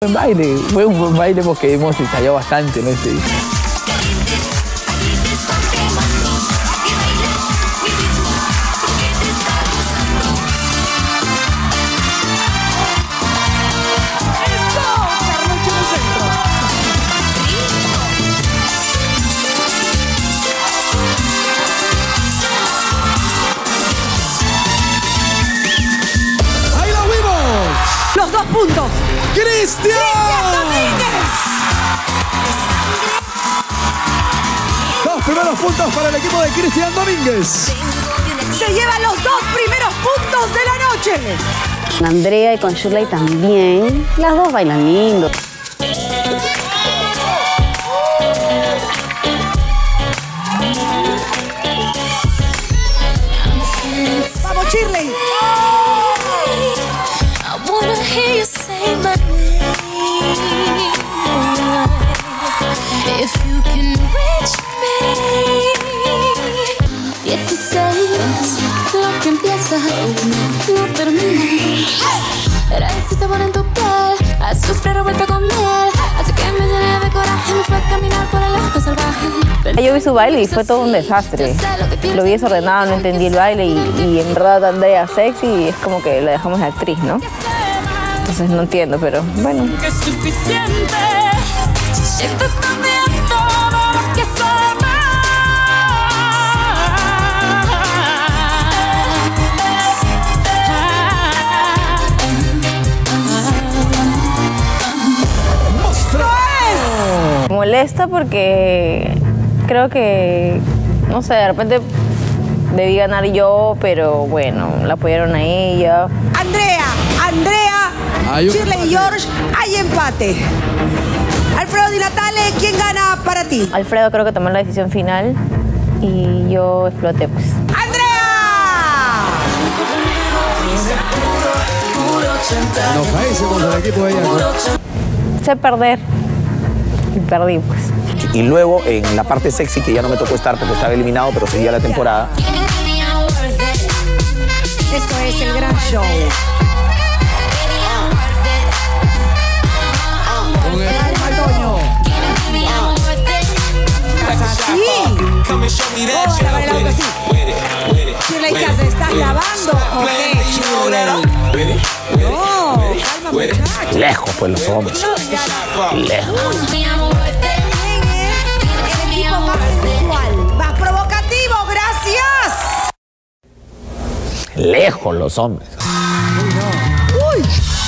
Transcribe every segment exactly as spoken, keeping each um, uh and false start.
buen baile, fue un buen baile porque hemos ensayado bastante, ¿no? Sí. Los dos puntos. ¡Cristian! ¡Cristian Domínguez! Dos primeros puntos para el equipo de Cristian Domínguez. Se lleva los dos primeros puntos de la noche. Con Andrea y con Shirley también. Las dos bailan lindo. ¡Vamos, Shirley! Lo que empieza no termina. Era existe en tu piel, a sufrir vuelta con miel. Así que me llené de coraje, me fue a caminar por el lejos salvaje. Yo vi su baile y fue todo un desastre. Lo vi desordenado, no entendí el baile y, y en verdad Andrea sexy es como que la dejamos de actriz, ¿no? Entonces no entiendo, pero bueno. Que es suficiente. Siento también todo lo que soy. Molesta porque creo que, no sé, de repente debí ganar yo, pero bueno, la apoyaron a ella. Andrea, Andrea, Hay un Shirley y George, hay empate. Alfredo Di Natale, ¿quién gana para ti? Alfredo creo que tomó la decisión final y yo exploté, pues. ¡Andrea! Nos caímos del equipo de ella. Sé perder y perdí, pues. Y luego en la parte sexy, que ya no me tocó estar porque estaba eliminado, pero seguía la temporada. Esto es el gran show. Así. Hola, bailando así. Shirley, ¿qué haces? ¿Estás grabando o qué, Shirley? No, calma, muchacho. Lejos, pues, los hombres. Lejos. ¿Quién es el equipo más sexual, más provocativo? ¡Gracias! Lejos los hombres. Uy.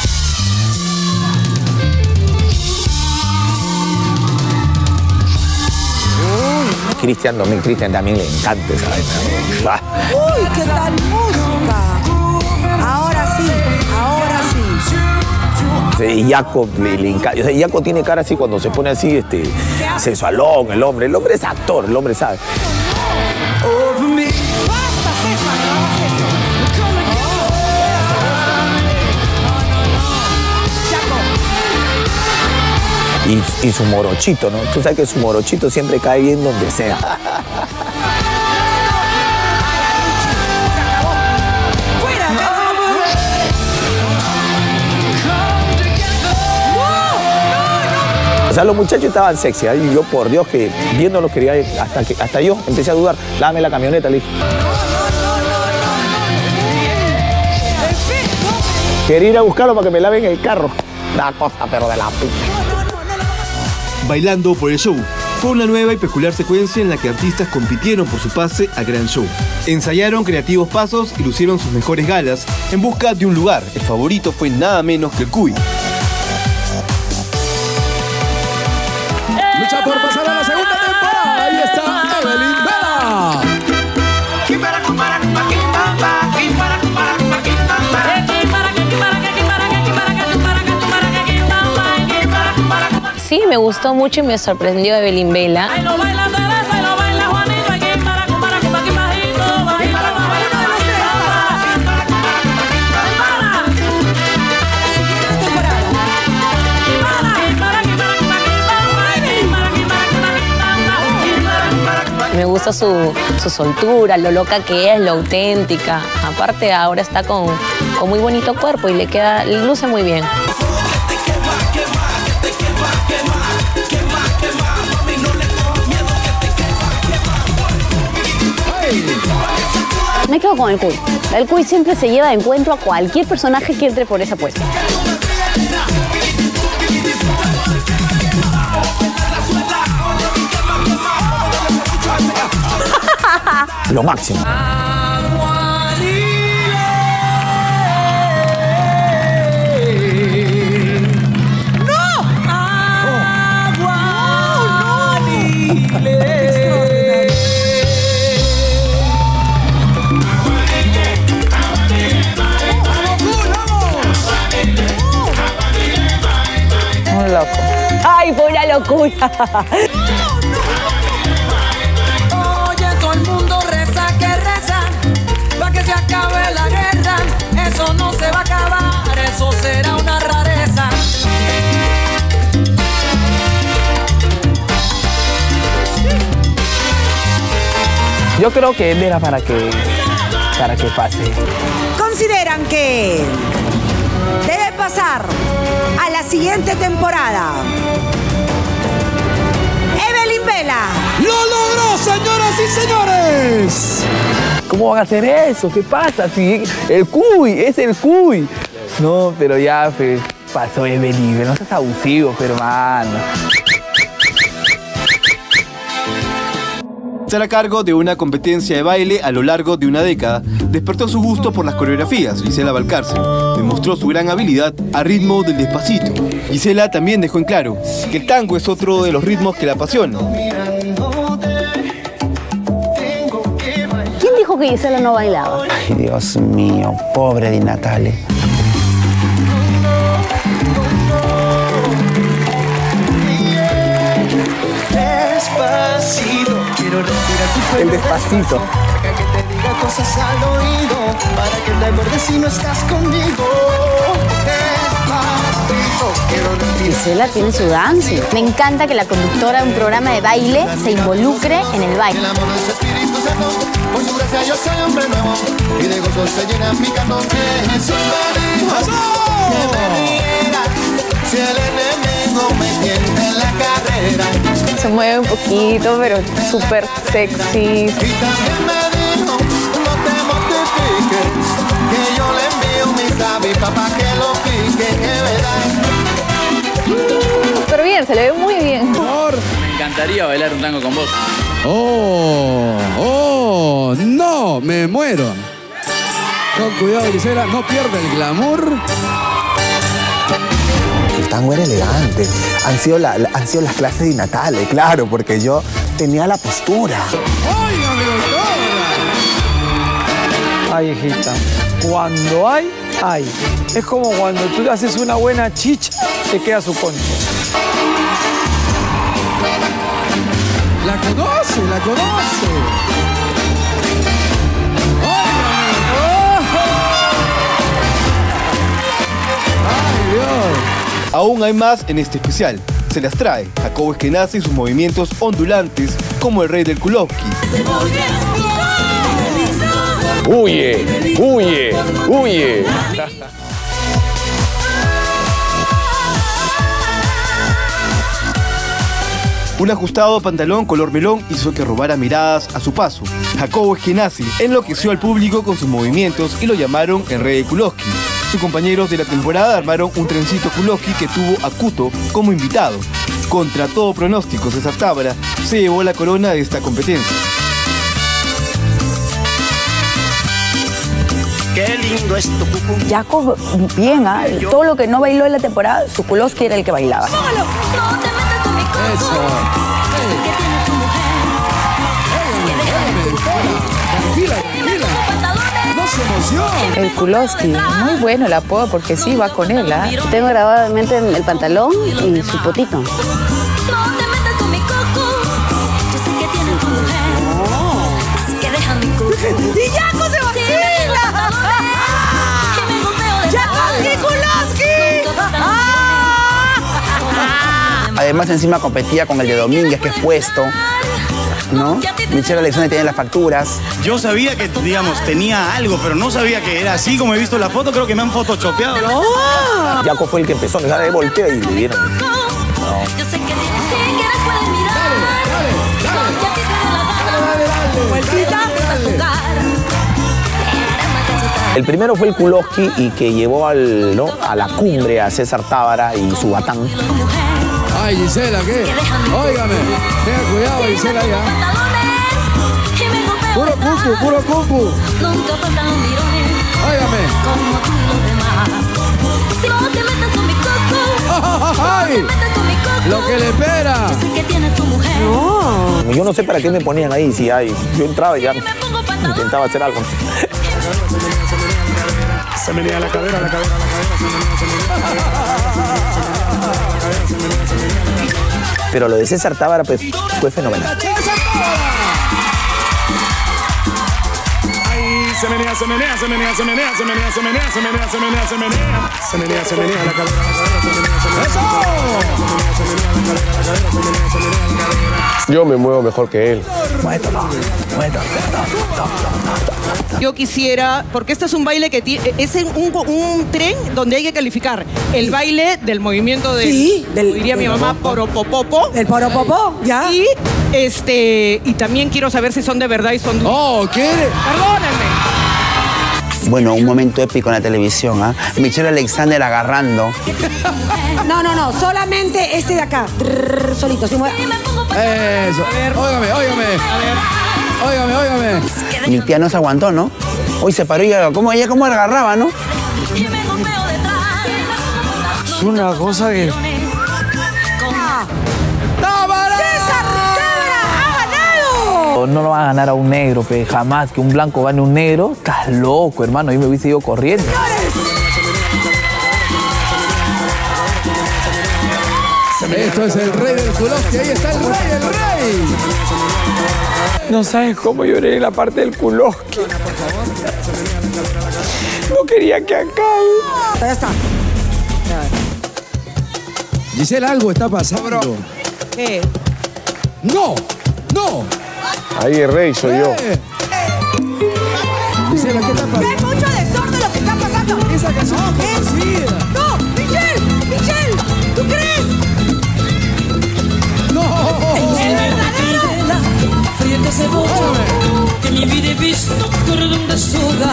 Cristian Domínguez, Cristian también le encanta esa vaina. Uy, qué tal música. Ahora sí, ahora sí. Y Jaco le, le encanta. O sea, Jaco tiene cara así cuando se pone así, este, sensualón, el hombre. El hombre es actor, el hombre sabe. Basta, César, no hagas eso. Y, y su morochito, ¿no? Tú sabes que su morochito siempre cae bien donde sea. O sea, los muchachos estaban sexy, ¿eh? Y yo, por Dios, que viéndolo quería, hasta, que, hasta yo empecé a dudar. Dame la camioneta, le dije. Quería ir a buscarlo para que me laven el carro. Una cosa, pero de la puta. Bailando por el show fue una nueva y peculiar secuencia en la que artistas compitieron por su pase a Gran Show. Ensayaron creativos pasos y lucieron sus mejores galas en busca de un lugar. El favorito fue nada menos que el Cuy. Lucha por pasar a la segunda temporada. Ahí está Evelyn Vela. Sí, me gustó mucho y me sorprendió Evelyn Vela. Me gusta su, su soltura, lo loca que es, lo auténtica. Aparte ahora está con, con muy bonito cuerpo y le queda, luce muy bien. pasó con el Cuy. El Cuy siempre se lleva de encuentro a cualquier personaje que entre por esa puerta. Lo máximo. Un loco. ¡Ay, fue una locura! Oye, todo el mundo reza que reza, pa' que se acabe la guerra. Eso no se va a acabar, eso será una rareza. Yo creo que él era para que, para que pase. Consideran que debe pasar a la siguiente temporada. Evelyn Vela. ¡Lo logró, señoras y señores! ¿Cómo van a hacer eso? ¿Qué pasa? Si el Cuy, es el Cuy. No, pero ya pues, pasó Evelyn, no seas abusivo, pero mano. Estar a cargo de una competencia de baile a lo largo de una década despertó su gusto por las coreografías. Gisela Valcárcel demostró su gran habilidad a ritmo del Despacito. Gisela también dejó en claro que el tango es otro de los ritmos que la apasiona. ¿Quién dijo que Gisela no bailaba? Ay, Dios mío, pobre Di Natale. Despacito, quiero respirar tu cuerpo. El Despacito. Deja que te diga cosas al oído, para que te acuerdes si no estás conmigo. Despacito, quiero respirar. Gisela tiene su danza. Me encanta que la conductora de un programa de baile se involucre en el baile. El amor de su Espíritu Santo, por su gracia yo soy hombre nuevo, y de gozo se llena mi canto que Jesús me dijo que me diera, si el enemigo me tienta en la carrera. Se mueve un poquito, pero súper sexy. Y también me dijo, no te mortifiques, que yo le envío mi sabi papá que lo pique, que verás. Súper bien, se le ve muy bien. Me encantaría bailar un tango con vos. ¡Oh! ¡Oh! ¡No! ¡Me muero! Con cuidado, Gisela, no pierda el glamour. El tango era elegante. Han sido, la, la, han sido las clases de Di Natale, claro, porque yo tenía la postura. ¡Óigame, doctora! Ay, hijita, cuando hay, hay. Es como cuando tú haces una buena chicha, te queda su concha. La conoce, la conoce. ¡Ay, Dios! Aún hay más en este especial. Se las trae Jacobo Eskenazi y sus movimientos ondulantes como el rey del Kulowski. ¡Huye! ¡Huye! ¡Huye! Un ajustado pantalón color melón hizo que robara miradas a su paso. Jacobo Eskenazi enloqueció al público con sus movimientos y lo llamaron el rey del Kulowski. Sus compañeros de la temporada armaron un trencito Kulowski que tuvo a Kuto como invitado. Contra todo pronóstico, César Tábara se llevó la corona de esta competencia. Qué lindo es tu cucú. Jacob, bien, ¿eh? Todo lo que no bailó en la temporada, su Kulowski era el que bailaba. Eso. Tranquila, tranquila. No se emocione. El Kulowski, muy bueno el apodo porque sí, va con él, ¿ah? ¿eh? Tengo grabado en mente el pantalón y su potito. ¡Y Jaco se vacila! ¡Jacoski Kulowski! Además, encima competía con el de Domínguez, que es puesto, ¿no? Michelle Alexander tiene las facturas. Yo sabía que, digamos, tenía algo, pero no sabía que era así como he visto la foto. Creo que me han photoshopeado. ¡No! Jaco fue el que empezó, que sale voltea y le dieron. No. El primero fue el Kuloski y que llevó al, ¿no? a la cumbre a César Tábara y su batán. Ay, Gisela, ¿qué? Óigame, tenga cuidado, Gisela, ya. Puro cucu, puro cucu. Óigame. ¡Ay! Lo que le espera. No. Yo no sé para qué me ponían ahí, si hay. Yo entraba y ya intentaba hacer algo. Se menea la cadera, la cadera, la cadera, se menea, se menea. Pero lo de César Tábara pues, fue fenomenal. Se menea, se menea, se menea, se menea, se menea, se menea, se menea, se menea, se menea. Se menea, se menea, la cadera, la cadera, se menea, se menea. ¡Eso! Se menea, se menea, la cadera, la cadera, se menea, se menea, la cadera. Yo me muevo mejor que él. Yo quisiera, porque este es un baile que tiene, es un, un tren donde hay que calificar el baile del movimiento de, sí, del, diría del mi mamá, poropopopo. El poropopo, ya. Y este, y también quiero saber si son de verdad y son de... Oh, ¿qué? Perdónenme. Bueno, un momento épico en la televisión, ¿ah? ¿eh? Michelle Alexander agarrando. No, no, no, solamente este de acá. Trrr, solito, sin mueve. Eso. Óigame, óigame. A ver. Óigame, óigame. Mi tía no se aguantó, ¿no? Hoy se paró y ¿cómo, ella cómo agarraba, ¿no? Es una cosa que... No lo va a ganar a un negro, pe, jamás. Que un blanco gane un negro, estás loco, hermano. Yo me hubiese ido corriendo. Esto es el rey del Kuloski. Ahí está el rey, el rey. No sabes cómo lloré en la parte del Kuloski. No quería que acabe. Ya está. Gisela, algo está pasando. ¿Qué? ¡No! ¡No! Ahí el rey soy yo. Gisela, ¿qué está pasando? Es mucho desorden lo que está pasando. Esa canción no es conocida. No, Michelle, Michelle, ¿tú crees? No. El verdadero. Fría que se vota, que mi vida he visto correr de soga.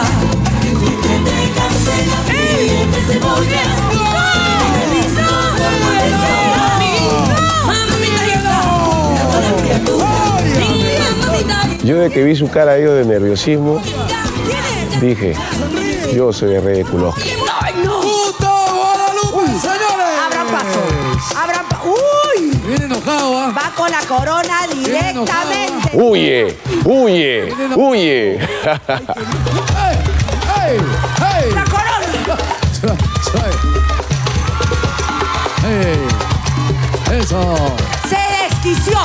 Yo de que vi su cara yo de nerviosismo, dije, yo soy el rey de Kuloski. ¡Ay, no! ¡Puto Guadalupe, señores! Abran paso. Abran paso. ¡Uy! Viene enojado, ¿ah? Va con la corona directamente. ¡Huye! ¡Huye! ¡Huye! ¡Ey! ¡Ey! ¡Ey! ¡La corona! ¡Ey! ¡Eso! Se desquició.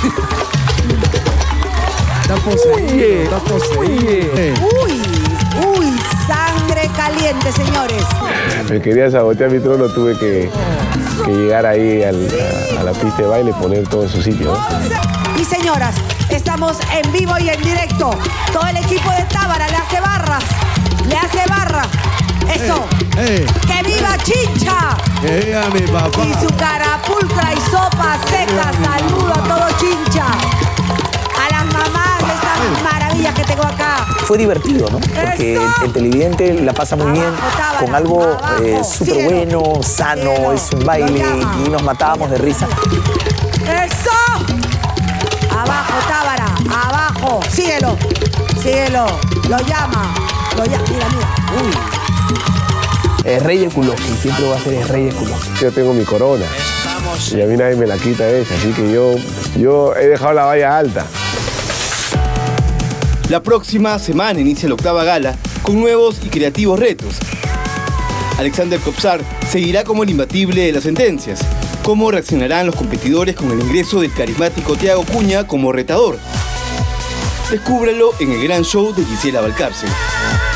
Está poseído, está poseído. Uy, uy, sangre caliente, señores. Me quería sabotear mi trono, tuve que, que llegar ahí al, a, a la pista de baile y poner todo en su sitio, ¿no? Y señoras, estamos en vivo y en directo. Todo el equipo de Tábara le hace barras. Le hace barra. Eso. Hey, hey, ¡que viva Chincha! ¡Que viva mi papá! Y su carapulcra y sopa seca. Saludo a todo Chincha. A las mamás de estas maravillas que tengo acá. Fue divertido, ¿no? Porque el, el televidente la pasa muy bien con algo eh, súper bueno, sano, síguelo, es un baile y nos matábamos de risa. ¡Eso! Abajo, Tábara, abajo. Síguelo, síguelo. Lo llama, lo llama. Mira, mira. Uy. El rey de Kuloski, siempre va a ser el rey de Kuloski. Yo tengo mi corona y a mí nadie me la quita esa, así que yo, yo he dejado la valla alta. La próxima semana inicia la octava gala con nuevos y creativos retos. Alexander Copsar seguirá como el imbatible de las sentencias. ¿Cómo reaccionarán los competidores con el ingreso del carismático Thiago Cuña como retador? Descúbralo en el gran show de Gisela Valcárcel.